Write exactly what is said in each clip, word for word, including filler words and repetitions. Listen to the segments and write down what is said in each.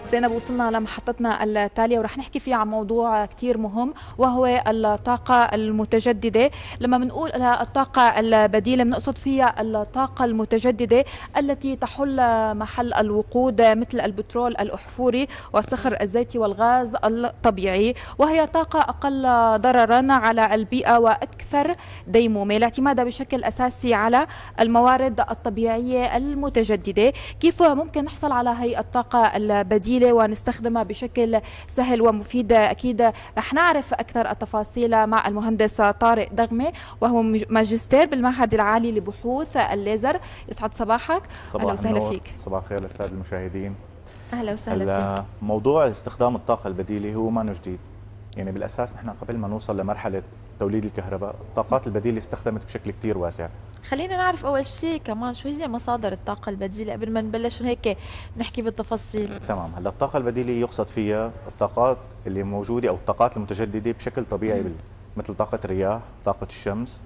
زينب وصلنا لمحطتنا التالية ورح نحكي فيها عن موضوع كتير مهم وهو الطاقة المتجددة. لما بنقول الطاقة البديلة بنقصد فيها الطاقة المتجددة التي تحل محل الوقود مثل البترول الأحفوري والصخر الزيتي والغاز الطبيعي، وهي طاقة أقل ضررا على البيئة وأكثر ديمومة لاعتمادها بشكل أساسي على الموارد الطبيعية المتجددة. كيف ممكن نحصل على هي الطاقة البديلة ونستخدمها بشكل سهل ومفيد؟ أكيد رح نعرف أكثر التفاصيل مع المهندس طارق دغمة وهو ماجستير بالمعهد العالي لبحوث الليزر. يسعد صباحك. أهلا وسهلا فيك. صباح الخير للسادة المشاهدين. أهلا وسهلا فيك. موضوع استخدام الطاقة البديلة هو ما جديد، يعني بالأساس نحن قبل ما نوصل لمرحلة توليد الكهرباء الطاقات البديلة استخدمت بشكل كتير واسع. خلينا نعرف أول شيء كمان شو هي مصادر الطاقة البديلة قبل ما نبلش هيك نحكي بالتفاصيل. تمام. هلا الطاقة البديلة يقصد فيها الطاقات اللي موجودة أو الطاقات المتجددة بشكل طبيعي بال... مثل طاقة الرياح، طاقة الشمس،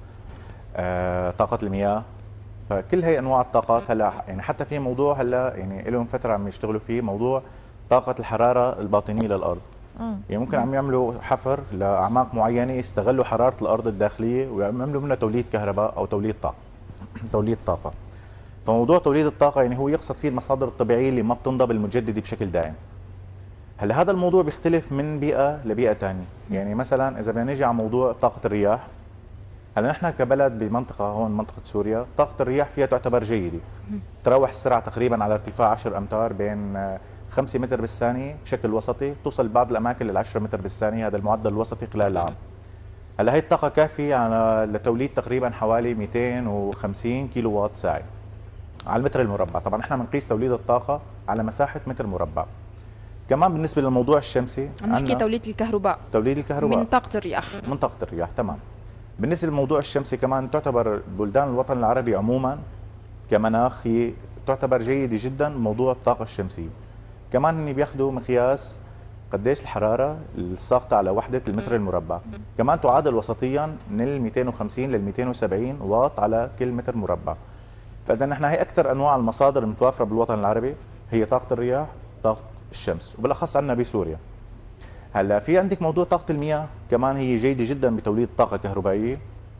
آه، طاقة المياه. فكل هي أنواع الطاقات. هلا يعني حتى في موضوع هلا يعني لهم فترة عم يشتغلوا فيه، موضوع طاقة الحرارة الباطنية للأرض. يعني ممكن عم يعملوا حفر لأعماق معينة يستغلوا حرارة الأرض الداخلية ويعملوا منها توليد كهرباء أو توليد طاقة. توليد طاقة. فموضوع توليد الطاقة يعني هو يقصد فيه المصادر الطبيعية اللي ما بتنضب المتجددة بشكل دائم. هلا هذا الموضوع بيختلف من بيئة لبيئة ثانية، يعني مثلا إذا بدنا نيجي على موضوع طاقة الرياح، هلا نحن كبلد بمنطقة هون منطقة سوريا طاقة الرياح فيها تعتبر جيدة. تروح السرعة تقريبا على ارتفاع عشرة أمتار بين خمسة متر بالثانية بشكل وسطي، توصل بعض الأماكن لل عشرة متر بالثانية، هذا المعدل الوسطي خلال العام. هلا هي الطاقة كافية على لتوليد تقريبا حوالي مئتين وخمسين كيلو وات ساعة على المتر المربع. طبعا احنا بنقيس توليد الطاقة على مساحة متر مربع. كمان بالنسبة للموضوع الشمسي عم نحكي توليد الكهرباء. توليد الكهرباء من طاقة الرياح. من طاقة الرياح. تمام. بالنسبة للموضوع الشمسي كمان تعتبر بلدان الوطن العربي عموما كمناخ هي تعتبر جيدة جدا موضوع الطاقة الشمسية. كمان هن بياخذوا مقياس قديش الحرارة الساقطة على وحدة المتر المربع، كمان تعادل وسطيا من ال مئتين وخمسين لل مئتين وسبعين واط على كل متر مربع. فإذا نحن هي أكثر أنواع المصادر المتوافرة بالوطن العربي هي طاقة الرياح، طاقة الشمس، وبالأخص عندنا بسوريا. هلا في عندك موضوع طاقة المياه كمان هي جيدة جدا بتوليد الطاقة الكهربائية،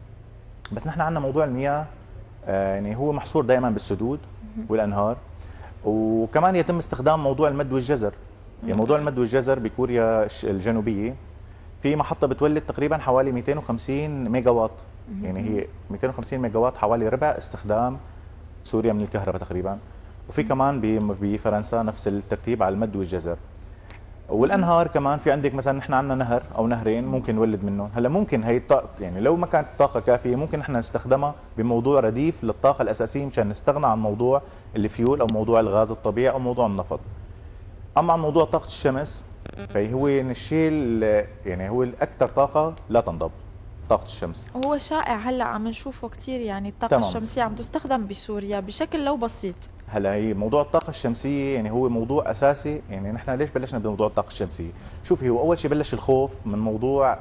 بس نحن عندنا موضوع المياه آه يعني هو محصور دائما بالسدود والأنهار، وكمان يتم استخدام موضوع المد والجزر. يعني موضوع المد والجزر بكوريا الجنوبية في محطة بتولد تقريبا حوالي مئتين وخمسين ميجا وات، يعني هي مئتين وخمسين ميجا وات حوالي ربع استخدام سوريا من الكهرباء تقريبا. وفي كمان بفرنسا نفس الترتيب على المد والجزر. والانهار كمان في عندك مثلا نحن عندنا نهر او نهرين ممكن نولد منهم. هلا ممكن هي الطاقه يعني لو ما كانت الطاقه كافيه ممكن نحن نستخدمها بموضوع رديف للطاقه الاساسيه مشان نستغنى عن موضوع الفيول او موضوع الغاز الطبيعي او موضوع النفط. اما عن موضوع طاقه الشمس فهو الشيء يعني هو الاكثر طاقه لا تنضب، طاقه الشمس. وهو شائع هلا عم نشوفه كثير، يعني الطاقه تمام. الشمسيه عم تستخدم بسوريا بشكل لو بسيط. هلا هي موضوع الطاقة الشمسية يعني هو موضوع أساسي. يعني نحن ليش بلشنا بموضوع الطاقة الشمسية؟ شوفي هو أول شيء بلش الخوف من موضوع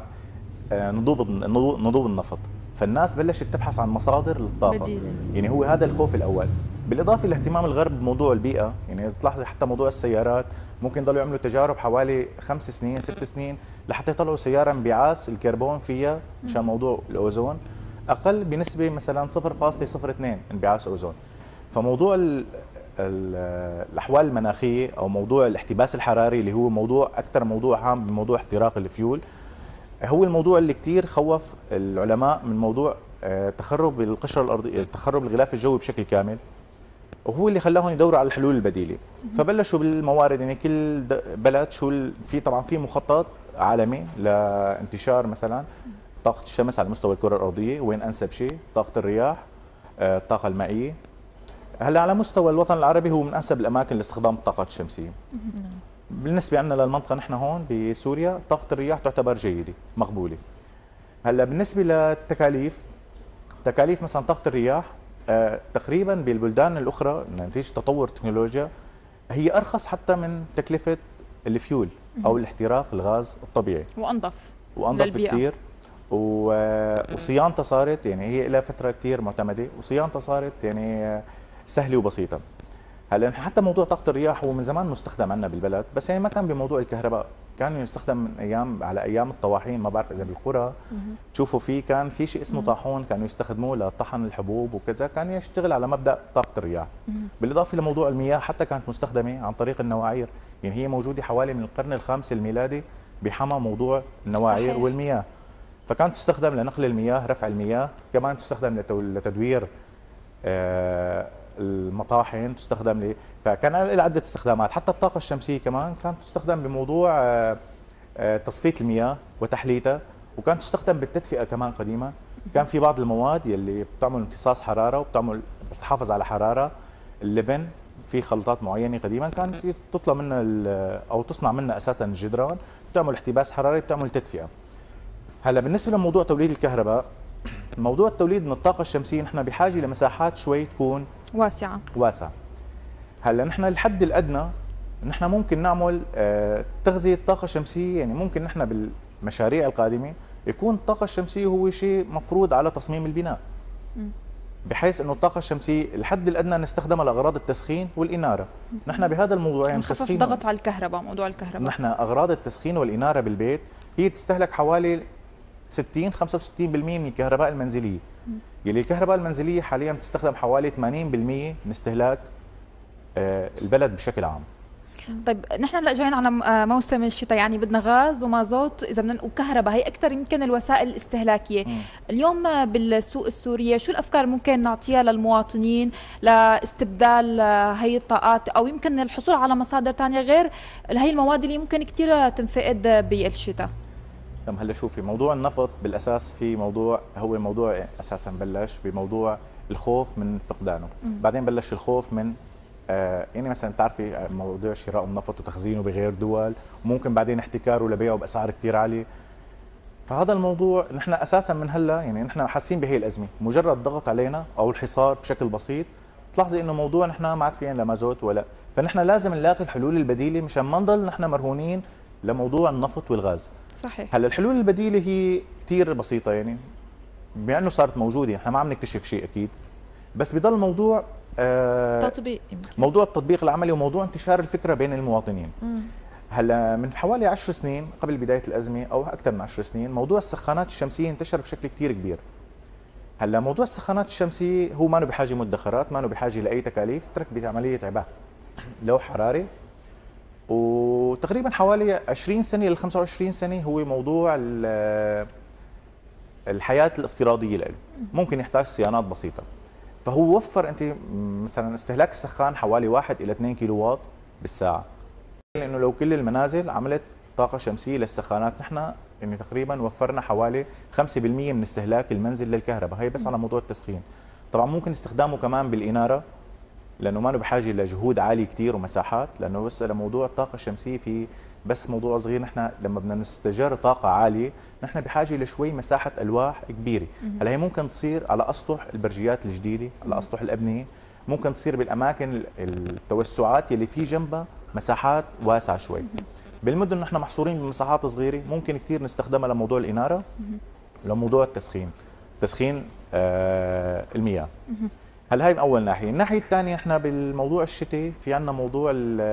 نضوب نضوب النفط، فالناس بلشت تبحث عن مصادر للطاقة بديلة. يعني هو هذا الخوف الأول، بالإضافة لاهتمام الغرب بموضوع البيئة. يعني تلاحظي حتى موضوع السيارات ممكن يضلوا يعملوا تجارب حوالي خمس سنين ست سنين لحتى يطلعوا سيارة انبعاث الكربون فيها مشان موضوع الأوزون أقل بنسبة مثلا صفر فاصلة صفر اثنين انبعاث أوزون. فموضوع ال ال الاحوال المناخيه او موضوع الاحتباس الحراري اللي هو موضوع اكثر موضوع هام بموضوع احتراق الفيول هو الموضوع اللي كثير خوف العلماء من موضوع تخرب القشره الارضيه، تخرب الغلاف الجوي بشكل كامل، وهو اللي خلاهم يدوروا على الحلول البديله. فبلشوا بالموارد، يعني كل بلد شو في طبعا في مخطط عالمي لانتشار مثلا طاقه الشمس على مستوى الكره الارضيه، وين انسب شيء طاقه الرياح، الطاقه المائيه. هلا على مستوى الوطن العربي هو من انسب الاماكن لاستخدام الطاقات الشمسيه. بالنسبه لنا للمنطقه نحن هون بسوريا طاقه الرياح تعتبر جيده مقبوله. هلا بالنسبه للتكاليف، تكاليف مثلا طاقه الرياح آه تقريبا بالبلدان الاخرى نتيجه تطور التكنولوجيا هي ارخص حتى من تكلفه الفيول او الاحتراق الغاز الطبيعي، وانظف وانظف كثير، وصيانتها صارت يعني هي لها فتره كثير معتمده، وصيانتها صارت يعني سهله وبسيطه. هلا حتى موضوع طاقه الرياح هو من زمان مستخدم عندنا بالبلد، بس يعني ما كان بموضوع الكهرباء، كان يستخدم من ايام على ايام الطواحين، ما بعرف اذا بالقرى تشوفوا فيه كان في شيء اسمه طاحون كانوا يستخدموه لطحن الحبوب وكذا، كان يشتغل على مبدا طاقه الرياح. بالاضافه لموضوع المياه حتى كانت مستخدمه عن طريق النواعير، يعني هي موجوده حوالي من القرن الخامس الميلادي بحما موضوع النواعير صحيح. والمياه، فكانت تستخدم لنقل المياه، رفع المياه، كمان تستخدم لتدوير آه المطاحن، تستخدم لي، فكان لها عده استخدامات. حتى الطاقه الشمسيه كمان كانت تستخدم بموضوع آه آه تصفيه المياه وتحليتها، وكانت تستخدم بالتدفئه كمان قديما. كان في بعض المواد يلي بتعمل امتصاص حراره وبتعمل بتحافظ على حراره اللبن، في خلطات معينه قديما كانت تطلع منها او تصنع منها اساسا الجدران، بتعمل احتباس حراري، بتعمل تدفئه. هلا بالنسبه لموضوع توليد الكهرباء، موضوع التوليد من الطاقه الشمسيه نحن بحاجه لمساحات شوي تكون واسعه واسعه. هلا نحن الحد الادنى نحن ممكن نعمل تغذيه الطاقه الشمسيه، يعني ممكن نحن بالمشاريع القادمه يكون الطاقه الشمسيه هو شيء مفروض على تصميم البناء، بحيث انه الطاقه الشمسيه الحد الادنى نستخدمها لاغراض التسخين والاناره. نحن بهذا الموضوعين نخفف ضغط على الكهرباء، موضوع الكهرباء نحن اغراض التسخين والاناره بالبيت هي تستهلك حوالي ستين خمسة وستين بالمئة من الكهرباء المنزليه، يلي الكهرباء المنزليه حاليا بتستخدم حوالي ثمانين بالمئة من استهلاك البلد بشكل عام. طيب نحن هلا جايين على موسم الشتاء، يعني بدنا غاز ومازوت اذا بدنا وكهرباء، هي اكثر يمكن الوسائل الاستهلاكيه. م. اليوم بالسوق السوريه شو الافكار ممكن نعطيها للمواطنين لاستبدال هي الطاقات، او يمكن الحصول على مصادر ثانيه غير هي المواد اللي ممكن كثير تنفقد بالشتاء؟ طب هلا شوفي، موضوع النفط بالاساس في موضوع هو موضوع اساسا بلش بموضوع الخوف من فقدانه، م. بعدين بلش الخوف من آه يعني مثلا بتعرفي موضوع شراء النفط وتخزينه بغير دول، وممكن بعدين احتكاره لبيعه باسعار كثير عاليه. فهذا الموضوع نحن اساسا من هلا يعني نحن حاسين بهي الازمه، مجرد ضغط علينا او الحصار بشكل بسيط بتلاحظي انه موضوع نحن ما عاد فينا لا مازوت ولا، فنحن لازم نلاقي الحلول البديله مشان ما نضل نحن مرهونين لموضوع النفط والغاز. صحيح. هلا الحلول البديله هي كثير بسيطه، يعني بما انه صارت موجوده، نحن ما عم نكتشف شيء اكيد، بس بضل موضوع آه تطبيق، موضوع التطبيق العملي وموضوع انتشار الفكره بين المواطنين. مم. هلا من حوالي عشر سنين قبل بدايه الازمه او اكثر من عشر سنين، موضوع السخانات الشمسيه انتشر بشكل كثير كبير. هلا موضوع السخانات الشمسيه هو ما له بحاجه مدخرات، ما له بحاجه لاي تكاليف، ترك بعمليه عباء لو حراري، وتقريبا حوالي عشرين سنه ل خمسة وعشرين سنه هو موضوع الحياه الافتراضيه له، ممكن يحتاج صيانات بسيطه. فهو وفر انت مثلا استهلاك السخان حوالي واحد الى اثنين كيلو واط بالساعه، لانه لو كل المنازل عملت طاقه شمسيه للسخانات نحن يعني تقريبا وفرنا حوالي خمسة بالمئة من استهلاك المنزل للكهرباء، هي بس على موضوع التسخين. طبعا ممكن استخدامه كمان بالاناره لانه ما له بحاجه لجهود عاليه كثير ومساحات، لانه بس لموضوع الطاقه الشمسيه في بس موضوع صغير، نحن لما بدنا نستجر طاقه عاليه نحن بحاجه لشوي مساحه الواح كبيره. هلا هي ممكن تصير على اسطح البرجيات الجديده، على اسطح الابنيه، ممكن تصير بالاماكن التوسعات يلي في جنبها مساحات واسعه شوي. بالمدن نحن محصورين بمساحات صغيره، ممكن كثير نستخدمها لموضوع الاناره، لموضوع التسخين، تسخين آه المياه. هلا هي من اول ناحيه. الناحيه الثانيه احنا بالموضوع الشتاء في عندنا موضوع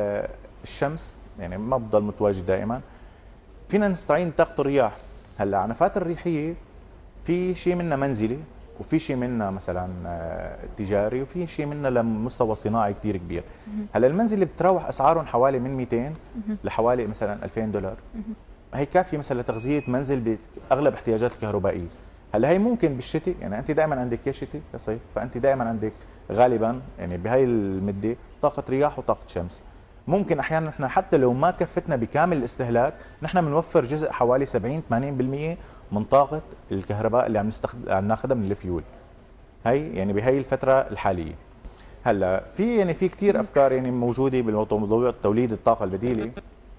الشمس، يعني ما بضل متواجد دائما، فينا نستعين بطاقه الرياح. هلا عنفات الريحيه في شيء منها منزلي، وفي شيء منها مثلا تجاري، وفي شيء منها لمستوى صناعي كثير كبير. هلا المنزلي بتراوح اسعارهم حوالي من مئتين لحوالي مثلا ألفين دولار، هي كافيه مثلا لتغذيه منزل باغلب احتياجات الكهربائيه. هلا هي ممكن بالشتاء، يعني انت دائما عندك يا شتاء يا صيف، فانت دائما عندك غالبا يعني بهي المده طاقه رياح وطاقه شمس. ممكن احيانا نحن حتى لو ما كفتنا بكامل الاستهلاك نحن بنوفر جزء حوالي سبعين ثمانين بالمئة من طاقه الكهرباء اللي عم نستخدم عم ناخذها من الفيول. هي يعني بهي الفتره الحاليه. هلا في يعني في كثير افكار يعني موجوده بالموضوع توليد الطاقه البديله.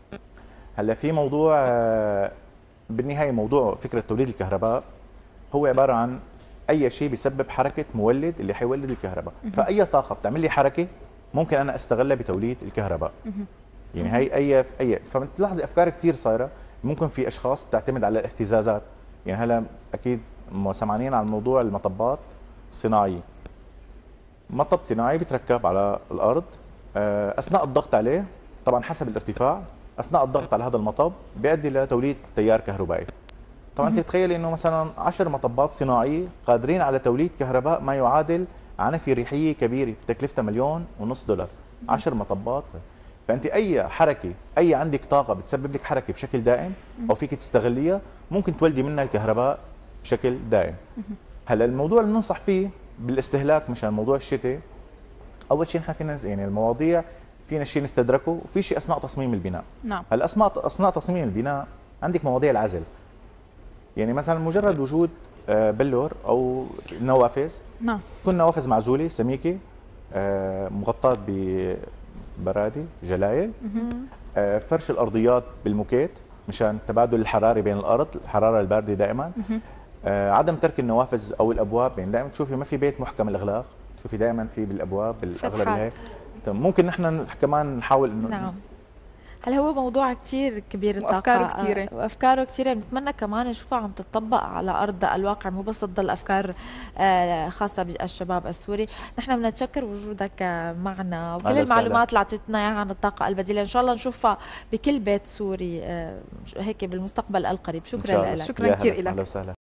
هلا في موضوع بالنهايه موضوع فكره توليد الكهرباء هو عباره عن اي شيء بيسبب حركه مولد اللي حيولد الكهرباء، فاي طاقه بتعمل لي حركه ممكن انا استغلها بتوليد الكهرباء. يعني هي اي اي فبتلاحظي افكار كثير صايره. ممكن في اشخاص بتعتمد على الاهتزازات، يعني هلا اكيد سمعانين عن موضوع المطبات الصناعيه. مطب صناعي بيتركب على الارض، آه، اثناء الضغط عليه طبعا حسب الارتفاع، اثناء الضغط على هذا المطب بيؤدي لتوليد تيار كهربائي. طبعا انت تخيلي انه مثلا عشر مطبات صناعيه قادرين على توليد كهرباء ما يعادل عنفي ريحيه كبيره تكلفتها مليون ونص دولار. عشر مطبات. فانت اي حركه، اي عندك طاقه بتسبب لك حركه بشكل دائم او فيك تستغليها، ممكن تولدي منها الكهرباء بشكل دائم. هلا الموضوع اللي ننصح فيه بالاستهلاك مشان موضوع الشتاء، اول شيء نحن فينا يعني المواضيع فينا شيء نستدركه وفي شيء اثناء تصميم البناء. نعم. هلا اثناء اثناء تصميم البناء عندك مواضيع العزل. يعني مثلا مجرد وجود آه، بلور او نوافذ. نعم. تكون نوافذ معزوله سميكه آه، مغطاه ببرادي جلايل. آه، فرش الارضيات بالموكيت مشان تبادل الحراره بين الارض، الحراره البارده دائما. آه، عدم ترك النوافذ او الابواب، يعني دائما تشوفي ما في بيت محكم الاغلاق، تشوفي دائما في بالابواب بالاغلب هيك. ممكن نحن كمان نحاول انه نعم. هلا هو موضوع كتير كبير الطاقة وأفكاره كتيرة. وأفكاره كتيرة، بنتمنى كمان نشوفها عم تطبق على أرض الواقع، مو بس تضل أفكار خاصة بالشباب السوري. نحن بنتشكر وجودك معنا وكل المعلومات اللي أعطيتنا إياها عن الطاقة البديلة، إن شاء الله نشوفها بكل بيت سوري هيك بالمستقبل القريب. شكرا لك. شكرا كثير لك.